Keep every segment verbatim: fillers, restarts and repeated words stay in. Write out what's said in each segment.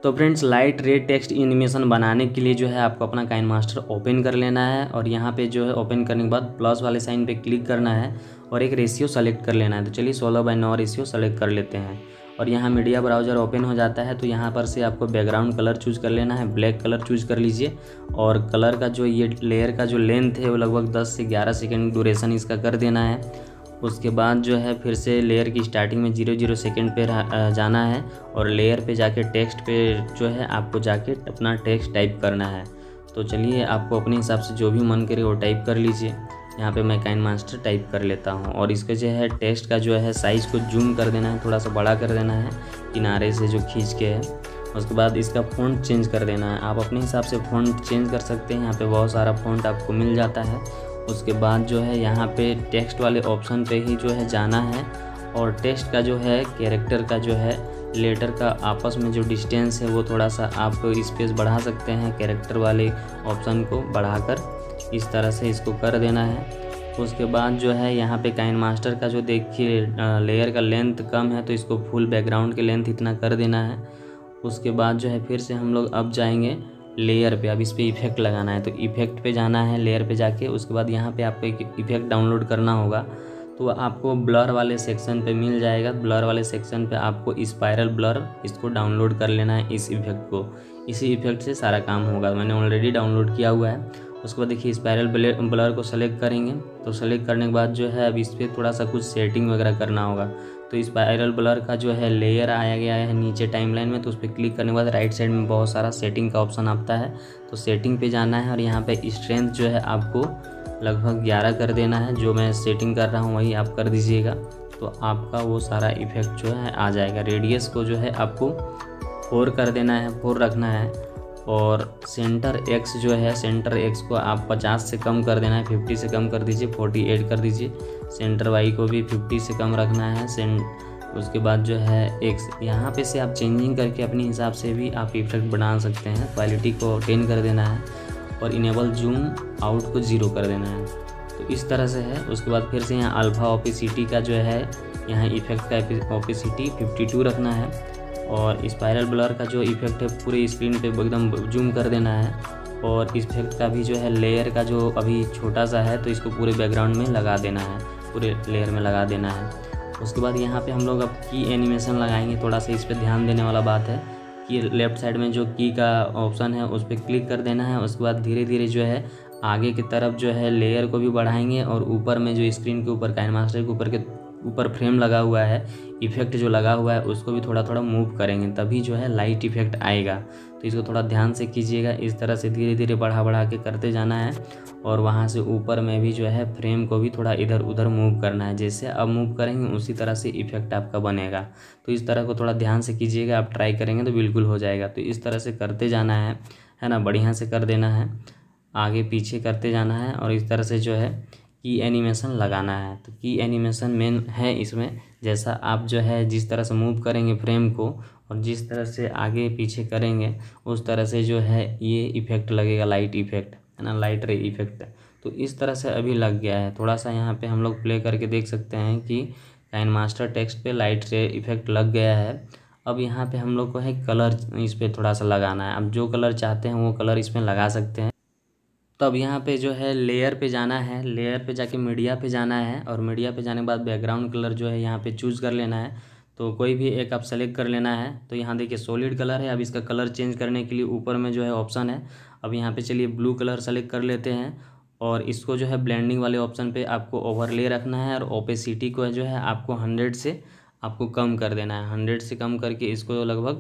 तो friends light ray text animation बनाने के लिए जो है आपको अपना काइनमास्टर ओपन कर लेना है और यहाँ पे जो है ओपन करने के बाद प्लस वाले साइन पे क्लिक करना है और एक रेशियो सेलेक्ट कर लेना है। तो चलिए सोलह बाई नौ रेशियो सेलेक्ट कर लेते हैं और यहाँ मीडिया ब्राउज़र ओपन हो जाता है। तो यहाँ पर से आपको बैकग्राउंड कलर चूज़ कर लेना है, ब्लैक कलर चूज़ कर लीजिए और कलर का जो ये लेयर का जो लेंथ है वो लगभग दस से ग्यारह सेकेंड ड्यूरेशन इसका कर देना है। उसके बाद जो है फिर से लेयर की स्टार्टिंग में जीरो जीरो सेकेंड पे जाना है और लेयर पे जाके टेक्स्ट पे जो है आपको जाके अपना टेक्स्ट टाइप करना है। तो चलिए आपको अपने हिसाब से जो भी मन करे वो टाइप कर लीजिए। यहाँ पे मैं काइनमास्टर टाइप कर लेता हूँ और इसके जो है टेक्स्ट का जो है साइज़ को जूम कर देना है, थोड़ा सा बड़ा कर देना है किनारे से जो खींच के है। उसके बाद इसका फ़ॉन्ट चेंज कर देना है, आप अपने हिसाब से फ़ॉन्ट चेंज कर सकते हैं। यहाँ पे बहुत सारा फ़ॉन्ट आपको मिल जाता है। उसके बाद जो है यहाँ पे टेक्स्ट वाले ऑप्शन पे ही जो है जाना है और टेक्स्ट का जो है कैरेक्टर का जो है लेटर का आपस में जो डिस्टेंस है वो थोड़ा सा आप स्पेस बढ़ा सकते हैं। कैरेक्टर वाले ऑप्शन को बढ़ाकर इस तरह से इसको कर देना है। उसके बाद जो है यहाँ पे काइनमास्टर का जो देखिए लेयर का लेंथ कम है तो इसको फुल बैकग्राउंड के लेंथ इतना कर देना है। उसके बाद जो है फिर से हम लोग अब जाएंगे लेयर पे, अब इस पर इफेक्ट लगाना है। तो इफेक्ट पे जाना है लेयर पे जाके, उसके बाद यहाँ पे आपको एक इफेक्ट डाउनलोड करना होगा। तो आपको ब्लर वाले सेक्शन पे मिल जाएगा, ब्लर वाले सेक्शन पे आपको स्पाइरल ब्लर इसको डाउनलोड कर लेना है, इस इफेक्ट को। इसी इफेक्ट से सारा काम होगा, मैंने ऑलरेडी डाउनलोड किया हुआ है। उसके बाद देखिए स्पाइरल ब्लर को सेलेक्ट करेंगे। तो सेलेक्ट करने के बाद जो है अब इस पर थोड़ा सा कुछ सेटिंग वगैरह करना होगा। तो स्पाइरल ब्लर का जो है लेयर आया गया है नीचे टाइमलाइन में, तो उस पर क्लिक करने के बाद राइट साइड में बहुत सारा सेटिंग का ऑप्शन आता है। तो सेटिंग पे जाना है और यहाँ पे स्ट्रेंथ जो है आपको लगभग ग्यारह कर देना है। जो मैं सेटिंग कर रहा हूँ वही आप कर दीजिएगा, तो आपका वो सारा इफेक्ट जो है आ जाएगा। रेडियस को जो है आपको फोर कर देना है, फोर रखना है। और सेंटर एक्स जो है सेंटर एक्स को आप पचास से कम कर देना है, पचास से कम कर दीजिए, अड़तालीस कर दीजिए। सेंटर वाई को भी पचास से कम रखना है। सेंट उसके बाद जो है एक्स यहाँ पे से आप चेंजिंग करके अपने हिसाब से भी आप इफेक्ट बना सकते हैं। क्वालिटी को टेन कर देना है और इनेबल जूम आउट को ज़ीरो कर देना है। तो इस तरह से है। उसके बाद फिर से यहाँ अल्फ़ा ओपेसिटी का जो है यहाँ इफेक्ट का ओपेसिटी बावन रखना है और स्पाइरल ब्लर का जो इफेक्ट है पूरे स्क्रीन पे एकदम जूम कर देना है। और इस इफेक्ट का भी जो है लेयर का जो अभी छोटा सा है तो इसको पूरे बैकग्राउंड में लगा देना है, पूरे लेयर में लगा देना है। उसके बाद यहाँ पे हम लोग अब की एनिमेशन लगाएंगे। थोड़ा सा इस पर ध्यान देने वाला बात है कि लेफ़्ट साइड में जो की का ऑप्शन है उस पर क्लिक कर देना है। उसके बाद धीरे धीरे जो है आगे की तरफ जो है लेयर को भी बढ़ाएंगे और ऊपर में जो स्क्रीन के ऊपर काइनमास्टर के ऊपर के ऊपर फ्रेम लगा हुआ है, इफेक्ट जो लगा हुआ है उसको भी थोड़ा थोड़ा मूव करेंगे, तभी जो है लाइट इफेक्ट आएगा। तो इसको थोड़ा ध्यान से कीजिएगा। इस तरह से धीरे धीरे बढ़ा बढ़ा के करते जाना है और वहाँ से ऊपर में भी जो है फ्रेम को भी थोड़ा इधर उधर मूव करना है। जैसे अब मूव करेंगे उसी तरह से इफेक्ट आपका बनेगा। तो इस तरह को थोड़ा ध्यान से कीजिएगा, आप ट्राई करेंगे तो बिल्कुल हो जाएगा। तो इस तरह से करते जाना है है ना, बढ़िया से कर देना है, आगे पीछे करते जाना है और इस तरह से जो है की एनिमेशन लगाना है। तो की एनिमेशन मेन है इसमें, जैसा आप जो है जिस तरह से मूव करेंगे फ्रेम को और जिस तरह से आगे पीछे करेंगे उस तरह से जो है ये इफेक्ट लगेगा, लाइट इफेक्ट है ना, लाइट रे इफेक्ट। तो इस तरह से अभी लग गया है। थोड़ा सा यहाँ पे हम लोग प्ले करके देख सकते हैं कि काइनमास्टर टेक्स्ट पे लाइट रे इफेक्ट लग गया है। अब यहाँ पे हम लोग को है कलर इस पर थोड़ा सा लगाना है। अब जो कलर चाहते हैं वो कलर इसमें लगा सकते हैं। तो अब यहाँ पे जो है लेयर पे जाना है, लेयर पे जाके मीडिया पे जाना है और मीडिया पे जाने के बाद बैकग्राउंड कलर जो है यहाँ पे चूज़ कर लेना है। तो कोई भी एक आप सेलेक्ट कर लेना है। तो यहाँ देखिए सॉलिड कलर है। अब इसका कलर चेंज करने के लिए ऊपर में जो है ऑप्शन है। अब यहाँ पे चलिए ब्लू कलर सेलेक्ट कर लेते हैं और इसको जो है ब्लेंडिंग वाले ऑप्शन पे आपको ओवरले रखना है और ओपेसिटी को जो है आपको हंड्रेड से आपको कम कर देना है। हंड्रेड से कम करके इसको लगभग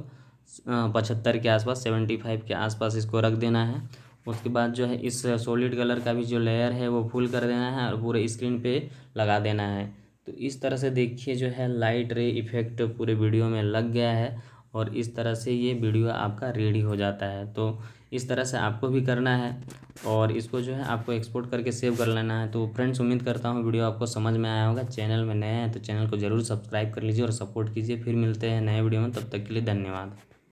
पचहत्तर के आसपास, सेवेंटी फाइव के आसपास इसको रख देना है। उसके बाद जो है इस सॉलिड कलर का भी जो लेयर है वो फुल कर देना है और पूरे स्क्रीन पे लगा देना है। तो इस तरह से देखिए जो है लाइट रे इफेक्ट पूरे वीडियो में लग गया है और इस तरह से ये वीडियो आपका रेडी हो जाता है। तो इस तरह से आपको भी करना है और इसको जो है आपको एक्सपोर्ट करके सेव कर लेना है। तो फ्रेंड्स उम्मीद करता हूँ वीडियो आपको समझ में आया होगा। चैनल में नए हैं तो चैनल को ज़रूर सब्सक्राइब कर लीजिए और सपोर्ट कीजिए। फिर मिलते हैं नए वीडियो में, तब तक के लिए धन्यवाद।